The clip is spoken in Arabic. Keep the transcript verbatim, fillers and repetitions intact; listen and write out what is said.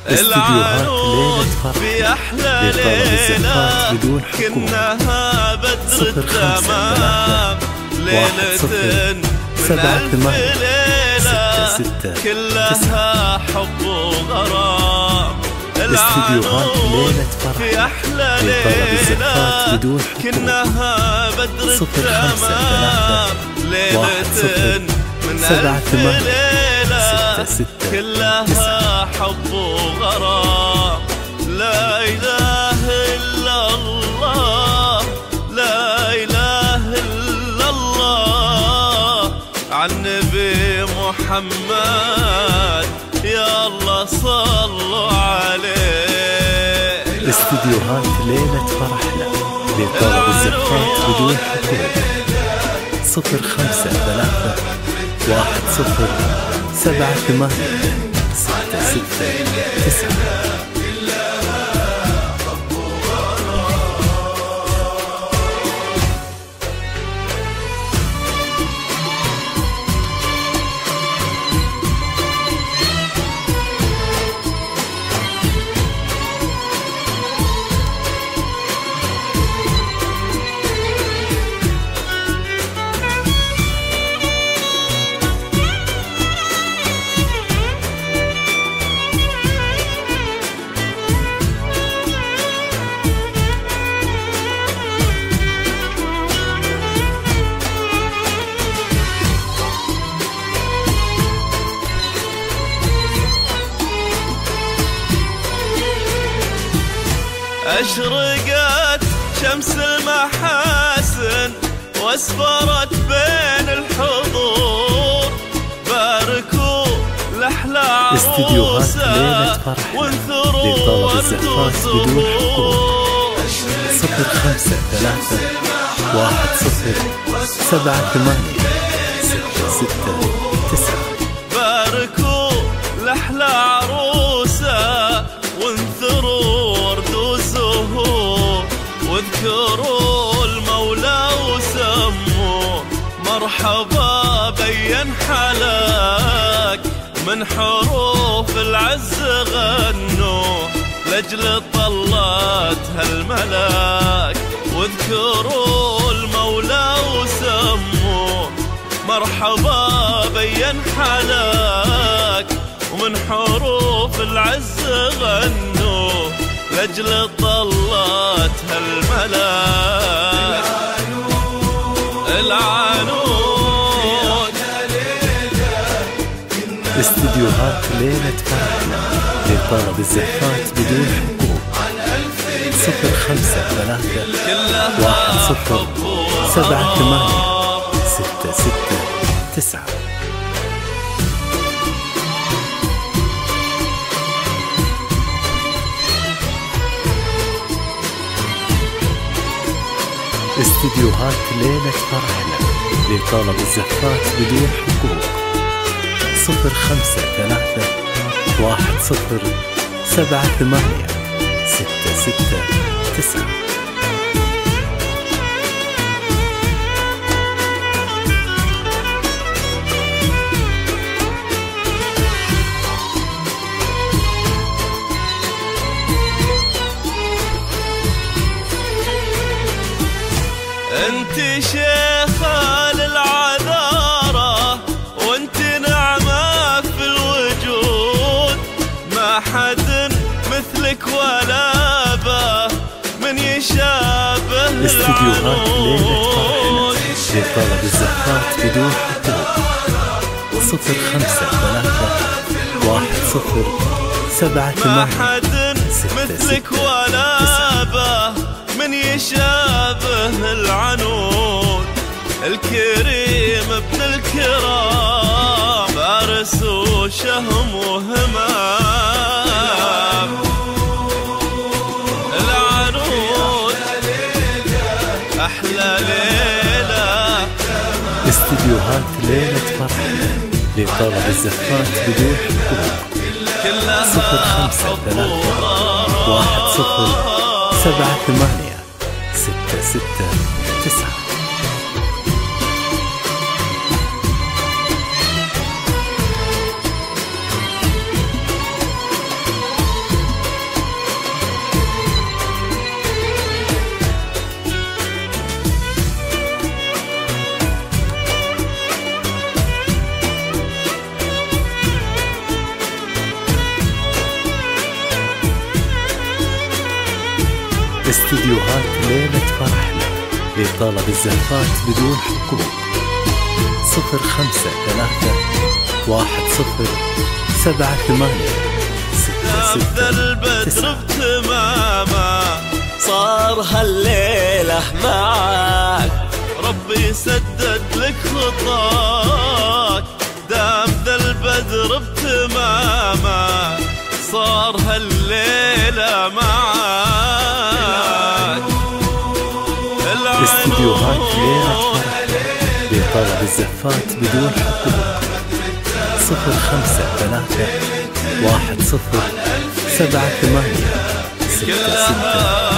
العنود في أحلى ليلة كناها بدر التمام، ليلة من ألف ليلة كلها حب وغرام. العنود في أحلى ليلة كناها بدر التمام، ليلة من ألف ليلة كلها حب وغرام. لا إله إلا الله، لا إله إلا الله، عن نبي محمد يا الله صلوا عليه. استديوهات ليلة فرحنا لطلب الزفات بدون حقوق. صفر خمسة ثلاثة واحد صفر سبعة ثمانية ستة ستة تسعة. أشرقت شمس المحاسن واسفرت بين الحضور، باركوا لأحلى عروسة وانثروا ورد وزهور. صفر خمسة ثلاثة واحد صفر سبعة ثمانية ستة ستة تسعة. باركوا لأحلى عروسة وانثروا ورد وزهور، واذكروا المولى وسموه مرحبا بين حلاك، من حروف العز غنوه لأجل طلات هالملاك. واذكروا المولى وسموه مرحبا بين حلاك، ومن حروف العز غنوه لأجل طلات هالملاك. العنود استديوهات ليلة فرحنا لطلب الزفات بدون حقوق. صفر خمسة ثلاثة واحد صفر سبعة ثمانية ستة ستة تسعة. استديوهات ليلة فرحنا لطلب الزفات بدون حقوق. صفر خمسة ثلاثة واحد صفر سبعة ثمانية ستة ستة تسعة. انت شيخة للعذارى وانت نعمة في الوجود، ما حد مثلك ولا به من يشابه العنود. لطلب الزفات بدون حقوق. صفر خمسة ثلاثة واحد صفر سبعة ثمانية ما حد مثلك ولا به من يشابه العنود. الكريم ابن الكرام فارس وشهم وهمام. العنود أحلى ليلة. استديوهات ليلة فرحنا لطلب الزفات بدون حقوق. صفر خمسة ثلاثة واحد صفر سبعة ثمانية ستة ستة تسعة. استديوهات ليلة فرحنا لطلب الزفات بدون حقوق. صفر خمسة ثلاثة واحد صفر سبعة ثمانية ستة ستة البدر بتمامه صار هالليلة معاك، ربي يسدد لك خطاك. دام ذا البدر بتمامه صار هالليلة معاك. استديوهات ليلة فرحنا لطلب الزفات بدون حقوق. صفر خمسة ثلاثة واحد صفر سبعة ثمانية ستة ستة